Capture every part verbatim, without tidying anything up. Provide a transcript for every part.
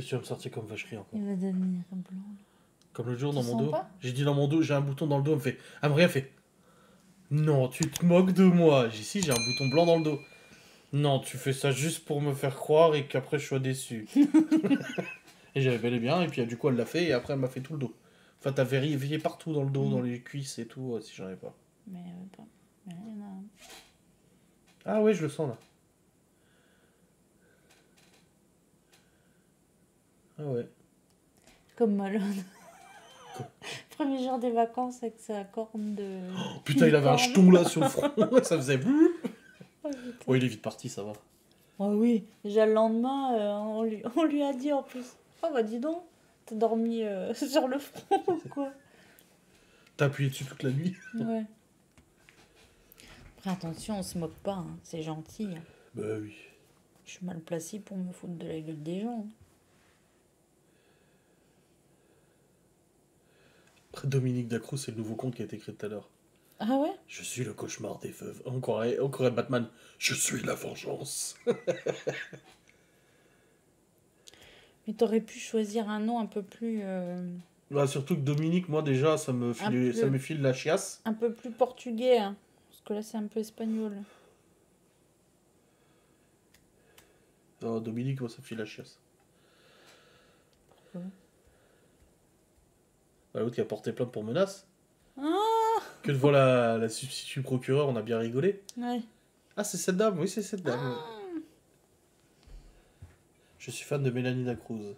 tu vas me sortir comme vacherie encore? Il va devenir blanc. Comme le jour Tu dans mon sens dos. pas? J'ai dit dans mon dos, j'ai un bouton dans le dos, elle me fait. Elle me rien fait. Non, tu te moques de moi. J'ai si, j'ai un bouton blanc dans le dos. Non, tu fais ça juste pour me faire croire et qu'après je sois déçu. Et j'avais bel et bien, et puis du coup elle l'a fait, et après elle m'a fait tout le dos. Enfin, t'as vérifié partout dans le dos, Mm. dans les cuisses et tout, euh, si j'en ai pas. Mais euh, pas. Mais il y en a un. Ah ouais, je le sens là. Ah ouais. Comme Malone. Premier jour des vacances avec sa corne de. Oh, putain, il avait un jeton là sur le front, ça faisait. Oh, Ouais, il est vite parti, ça va. oh oui, déjà le lendemain, euh, on, lui, on lui a dit en plus. Oh bah dis donc, t'as dormi euh, sur le front ou quoi? T'as appuyé dessus toute la nuit? Ouais. Après attention, on se moque pas, hein. C'est gentil. Hein. Bah oui. Je suis mal placée pour me foutre de la gueule des gens. Après, Dominique Dacruz, c'est le nouveau conte qui a été écrit tout à l'heure. Ah ouais? Je suis le cauchemar des veuves. On croirait, on croirait Batman. Je suis la vengeance. Mais t'aurais pu choisir un nom un peu plus... euh, Bah, surtout que Dominique, moi déjà, ça me file, peu- ça me file la chiasse. un peu plus portugais, hein. Parce que là, c'est un peu espagnol. Oh, Dominique, moi, ça me file la chiasse. Pourquoi? Bah, l'autre qui a porté plainte pour menace. Ah Que devant la, la substitut procureur, on a bien rigolé. ouais. Ah, c'est cette dame, oui, c'est cette dame. Ah. Je suis fan de Mélanie Dacruz.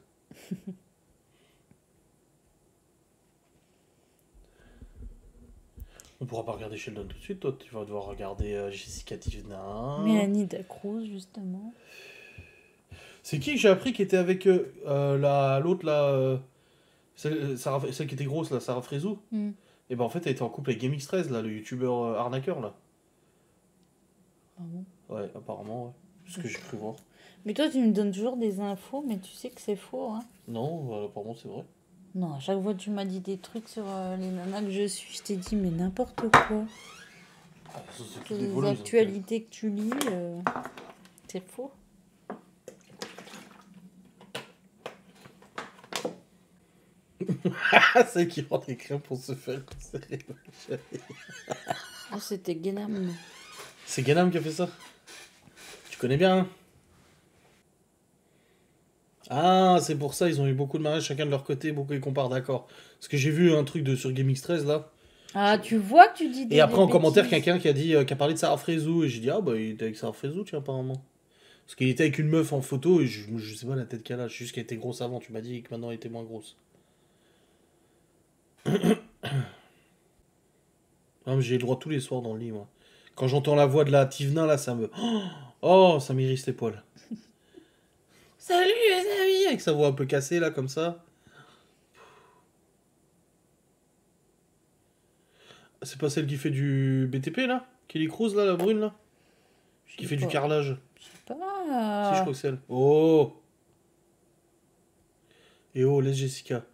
On pourra pas regarder Sheldon tout de suite, toi. Tu vas devoir regarder euh, Jessica Tivna. Mélanie Dacruz, justement. C'est qui que j'ai appris qui était avec euh, euh, la l'autre là euh, celle, Sarah- celle qui était grosse là, Sarah Frézou. Hmm. Et ben en fait elle était en couple avec Gamix treize là, le youtubeur euh, arnaqueur là. Ah bon? Ouais, apparemment, ouais. C'est ce que j'ai cru voir. Mais toi, tu me donnes toujours des infos, mais tu sais que c'est faux, hein. Non, euh, apparemment c'est vrai. Non, à chaque fois tu m'as dit des trucs sur euh, les nanas que je suis, je t'ai dit, mais n'importe quoi. Ah, ça, c'est tout Toutes des les voleuses, hein. actualités que tu lis, euh, c'est faux. Ah, c'est qui rentre écrire pour se faire conserver. Ah, c'était Guénam. C'est Ganam qui a fait ça. Tu connais bien, hein? Ah, c'est pour ça, ils ont eu beaucoup de mariages chacun de leur côté, beaucoup ils comparent, d'accord. Parce que j'ai vu un truc de, sur Gamix treize là. Ah, tu vois que tu dis des Et après des en commentaire, bêtises. quelqu'un qui a dit, euh, qui a parlé de Sarah Frézou. Et j'ai dit, ah bah il était avec Sarah Frézou, tiens, apparemment. Parce qu'il était avec une meuf en photo et je, je sais pas la tête qu'elle a, je sais juste qu'elle était grosse avant. Tu m'as dit que maintenant elle était moins grosse. Ah, mais j'ai le droit tous les soirs dans le lit, moi. Quand j'entends la voix de la Tivna, là, ça me. Oh, ça m'irrisse les poils. Salut les amis! Avec sa voix un peu cassée, là, comme ça. C'est pas celle qui fait du B T P, là? Kelly Cruz, là, la brune, là? Je Qui sais fait du pas. carrelage. Je sais pas. Si, je crois que c'est elle. Oh! Et oh, laisse Jessica.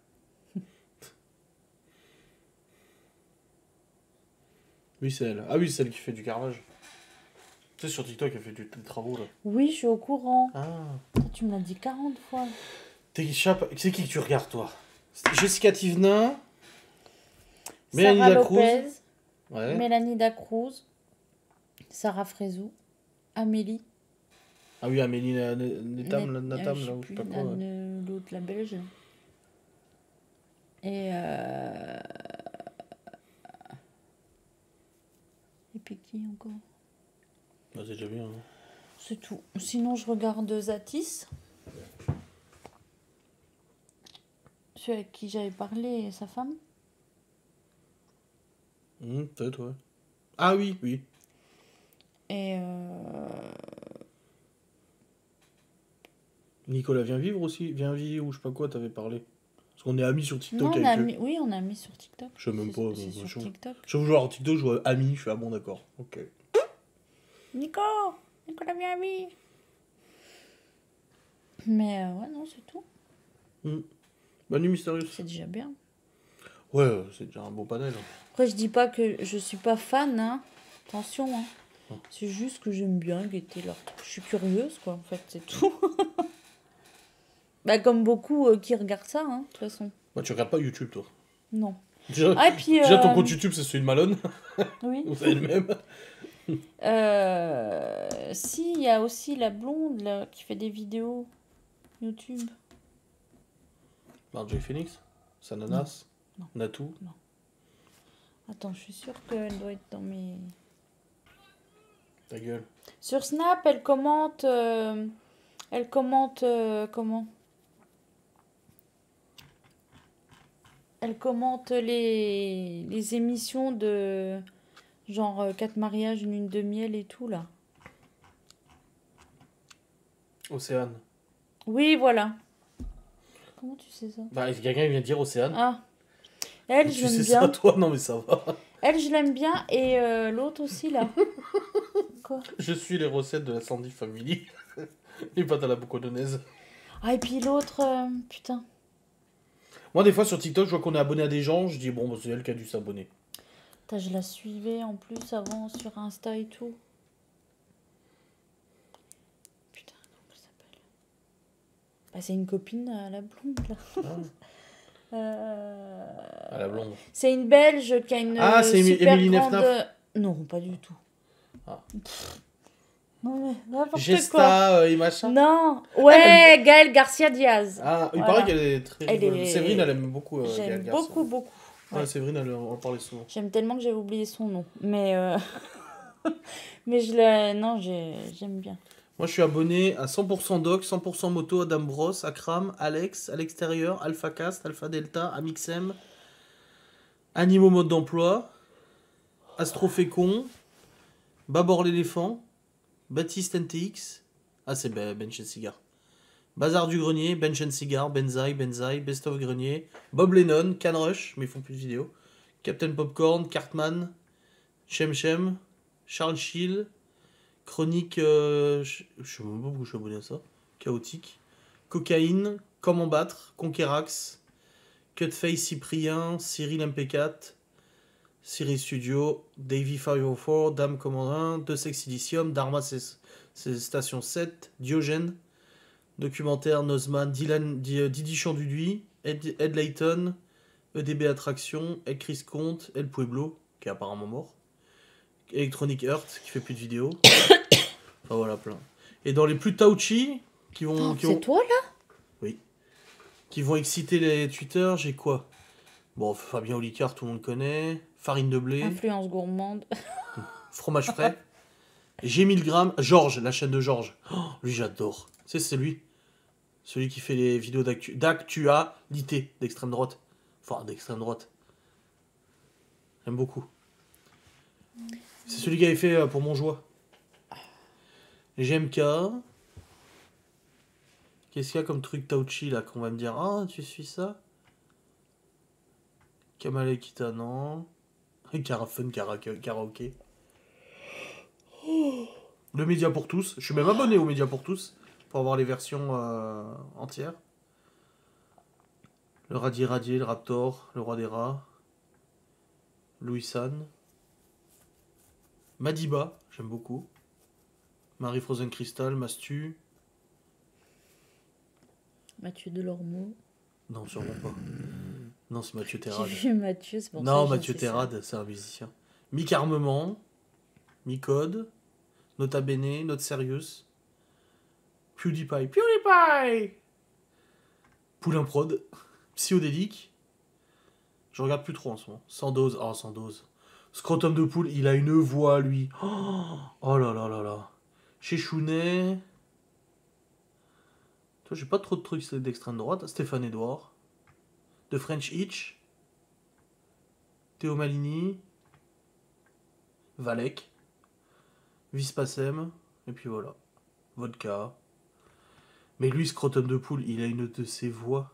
Oui, c'est elle. Ah oui, c'est elle qui fait du carrelage. Tu sais, sur TikTok, elle fait du, des travaux, là. Oui, je suis au courant. Ah. Tu me l'as dit quarante fois. T'es chape... C'est qui que tu regardes, toi? Jessica Tivna. Mélanie Sarah Dacruz. Lopez, Ouais. Mélanie Dacruz, Sarah Frézou, Amélie. Ah oui, Amélie Na- Na- Netam, Net- là, Natam, euh, là, ou je sais pas plus, quoi. la- ouais. ne- l'autre, la belge. Et euh... Et puis qui encore? Bah, c'est déjà bien. Hein. C'est tout. Sinon, je regarde Zatis. Celui avec qui j'avais parlé, sa femme. Hum, peut-être, ouais. Ah oui, oui. Et euh... Nicolas vient vivre aussi, vient vivre ou je sais pas quoi, t'avais parlé. Parce qu'on est amis sur TikTok non, on avec a eux. mis... Oui, on a mis sur TikTok. Je sais même C'est- pas, C'est mais sur je- TikTok. Je vois genre TikTok, je vois amis, je fais ah bon d'accord, ok. Nico Nicolas bien ami. Mais euh, ouais, non, c'est tout. Hum. Bonne nuit mystérieuse. C'est déjà bien. Ouais, euh, c'est déjà un beau panel. hein. Après, je dis pas que je suis pas fan, hein. Attention, hein. Hum. C'est juste que j'aime bien guetter leur truc. Je suis curieuse, quoi, en fait, c'est tout. Bah, comme beaucoup euh, qui regardent ça, hein, de toute façon. Bah, tu regardes pas YouTube, toi. Non. Déjà, Ah, et puis... déjà ton euh, compte YouTube, c'est celui de Malone. Oui. Vous savez le même. Euh, si, il y a aussi la blonde, là, qui fait des vidéos YouTube. Marjorie Phoenix, Sananas, Non. Natou. Attends, je suis sûre qu'elle doit être dans mes... Ta gueule. Sur Snap, elle commente... euh, Elle commente... euh, comment Elle commente les... les émissions de... Genre euh, quatre mariages, une lune de miel et tout, là. Océane. Oui, voilà. Comment tu sais ça? Bah, quelqu'un vient de dire Océane. Ah. Elle, tu je l'aime sais bien. ça, toi? Non, mais ça va. Elle, je l'aime bien. Et euh, l'autre aussi, là. Quoi? Je suis les recettes de la Sandy Family. Les pâtes à la bocodonnaise. Ah, et puis l'autre... euh, putain. Moi, des fois, sur TikTok, je vois qu'on est abonné à des gens. Je dis, bon, bah, c'est elle qui a dû s'abonner. Putain, je la suivais en plus avant sur Insta et tout. Putain, comment elle s'appelle? Bah, c'est une copine à la blonde, là. Ah, Euh, à la blonde. C'est une Belge qui a une Ah, c'est Émi- super Émilie grande... Nefnaf. Non, pas du tout. Ah. Pff. Non, mais n'importe quoi. Gesta euh, et machin. Non. Ouais, Gaëlle Garcia Diaz. Ah, il Voilà. paraît qu'elle est très Elle rigolote. est- Séverine, elle aime beaucoup. Euh, Gaël J'aime Garcia. beaucoup, beaucoup. Ouais, Ouais. Séverine, elle, on en parlait souvent. J'aime tellement que j'avais oublié son nom. Mais, euh... mais je l'ai... Non, j'ai- j'aime bien. Moi, je suis abonné à cent pour cent Doc, cent pour cent Moto, Adam Bros, Akram, Alex, à l'extérieur, Alpha Cast, Alpha Delta, Amixem, Animaux mode d'emploi, Astrofécon, Babor l'éléphant, Baptiste N T X, ah c'est Ben Bench and Cigar, Bazar du Grenier, Bench and Cigar, Benzaï, Benzaï, Best of Grenier, Bob Lennon, Can Rush, mais ils font plus de vidéos, Captain Popcorn, Cartman, Shem Shem, Charles Schill, Chronique, euh, je je sais même pas pourquoi je suis abonné à ça, Chaotique, Cocaïne, Comment battre, Conquerax, Cutface Cyprien, Cyril M P quatre, Cyril Studio, Davy cinq cent quatre, Dame Commandant, De Sex Silicium, Dharma c'est c'est Station sept, Diogène, Documentaire, Nozman, Dylan, Di- Didi Chanduduy, Ed, Ed Layton, E D B Attraction, Ed Chris Comte, El Pueblo, qui est apparemment mort, Electronic Earth, qui fait plus de vidéos. Enfin voilà, plein. Et dans les plus touchy, qui vont... Oh, qui c'est vont... toi, là? Oui. Qui vont exciter les Twitter, j'ai quoi? Bon, Fabien Olicard, tout le monde connaît. Farine de blé. Influence gourmande. Fromage frais. G mille grammes. Georges, la chaîne de Georges. Oh, lui, j'adore. C'est c'est lui. Celui qui fait les vidéos d'actu... d'actualité d'extrême droite. Enfin, d'extrême droite. J'aime beaucoup. C'est celui qui avait fait euh, pour mon joie. G M K. Qu'est-ce qu'il y a comme truc Tauchi là qu'on va me dire? Ah, tu suis ça? Kamale Kitana. Carafun Karaoke. Le Média pour tous. Je suis même abonné au Média pour tous pour avoir les versions euh, entières. Le Radier Radier, le Raptor, le Roi des Rats. Louis San. Madiba, j'aime beaucoup. Marie Frozen Crystal, Mastu. Mathieu Delormeau. Non, sûrement pas. Non, c'est Mathieu J'ai Terrade. vu Mathieu, c'est pour ça Non, que je Mathieu sais ça. Terrade, c'est un musicien. Mick Armement, Mi-Code, Nota Bene, Note Serious, PewDiePie, PewDiePie Poulain Prod, Psyodélique. Je regarde plus trop en ce moment. Sans dose, oh, sans dose. Scrotum de poule, il a une voix, lui. Oh, oh là là là là. Chez Chounet. Toi, j'ai pas trop de trucs d'extrême droite. Stéphane Edouard. De French Hitch. Théo Malini. Valek. Vispacem. Et puis voilà. Vodka. Mais lui, Scrotum de poule, il a une de ses voix.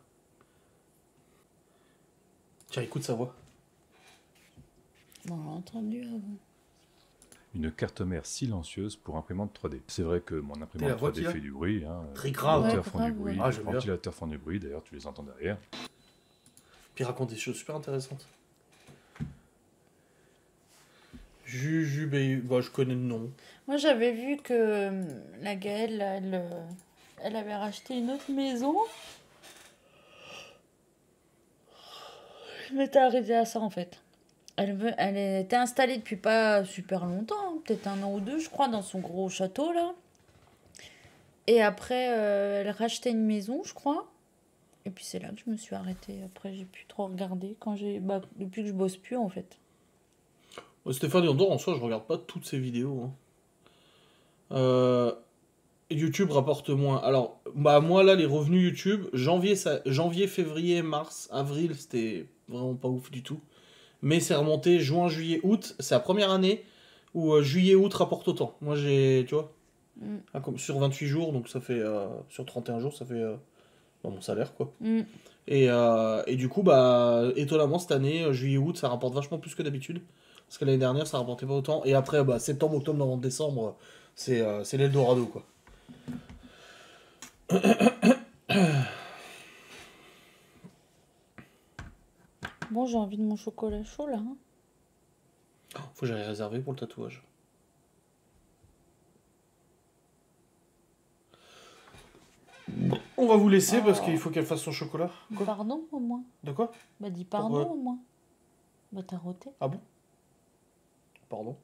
Tiens, écoute sa voix. Bon, on l'a entendu avant. Une carte mère silencieuse pour imprimante trois D. C'est vrai que mon T'es la imprimante voix trois D qu'il a fait du bruit. Hein. Très grave. Les Ouais, moteurs font grave, du bruit, ouais. Ah, les j'aime bien. ventilateurs font du bruit, d'ailleurs tu les entends derrière. Puis il raconte des choses super intéressantes. Juju, bah, je connais le nom. Moi, j'avais vu que euh, la Gaëlle, elle, euh, elle avait racheté une autre maison. m'étais arrêtée à ça en fait. Elle, veut, elle était installée depuis pas super longtemps, hein, peut-être un an ou deux, je crois, dans son gros château là. Et après, euh, elle rachetait une maison, je crois. Et puis c'est là que je me suis arrêtée. Après, j'ai plus trop regardé quand j'ai, bah, depuis que je bosse plus en fait. Ouais, Stéphane Andor, en soi, je regarde pas toutes ses vidéos. Hein. Euh, YouTube rapporte moins. Alors, bah moi là, les revenus YouTube, janvier, ça, janvier, février, mars, avril, c'était vraiment pas ouf du tout. Mais c'est remonté juin, juillet, août. C'est la première année où euh, juillet, août rapporte autant. Moi, j'ai, tu vois, Mm. ah, comme sur vingt-huit jours, donc ça fait euh, sur trente et un jours, ça fait euh, bah, mon salaire quoi. Mm. Et, euh, et du coup, bah étonnamment cette année, euh, juillet, août, ça rapporte vachement plus que d'habitude. Parce que l'année dernière, ça rapportait pas autant. Et après, bah, septembre, octobre, novembre, décembre, c'est euh, c'est l'Eldorado quoi. Bon, j'ai envie de mon chocolat chaud là. Hein. Faut que j'aille réserver pour le tatouage. On va vous laisser parce qu'il faut qu'elle fasse son chocolat. Quoi? Pardon au moins. De quoi? Bah dis pardon Pourquoi? au moins. Bah t'as roté. Ah bon? Pardon.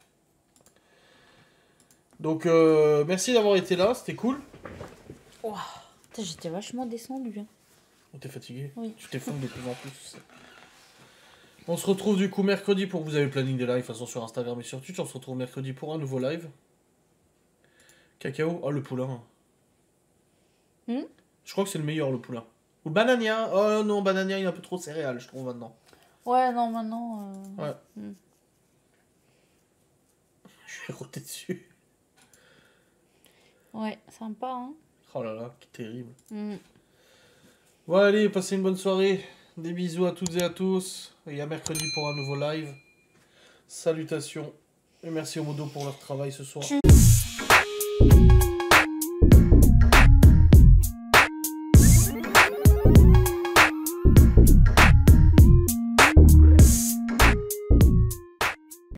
Donc, euh, merci d'avoir été là, c'était cool. Ouah, putain, j'étais vachement descendue. Hein. Oh, t'es fatigué? Oui. Tu t'effondres de plus en plus. On se retrouve du coup mercredi pour vous avez le planning des lives, de toute façon sur Instagram et sur Twitch. On se retrouve mercredi pour un nouveau live. Cacao? Oh, le poulain. Hmm Je crois que c'est le meilleur, le poulain. Ou le banania. Oh non, banania, il est un peu trop céréales, je trouve maintenant. Ouais, non, maintenant. Euh... Ouais. hmm. Je vais roter dessus. Ouais, sympa, hein. Oh là là, quel terrible. Hmm. Bon, allez, passez une bonne soirée. Des bisous à toutes et à tous. Et à mercredi pour un nouveau live. Salutations. Et merci aux modos pour leur travail ce soir. Tchuss.